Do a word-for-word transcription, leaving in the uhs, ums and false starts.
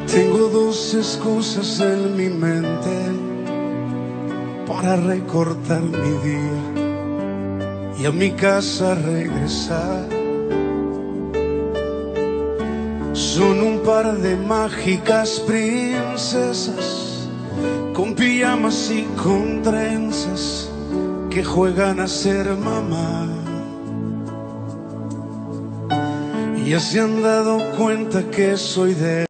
Tengo dos excusas en mi mente para recortar mi día y a mi casa regresar. Son un par de mágicas princesas con pijamas y con trenzas que juegan a ser mamá. Ya se han dado cuenta que soy de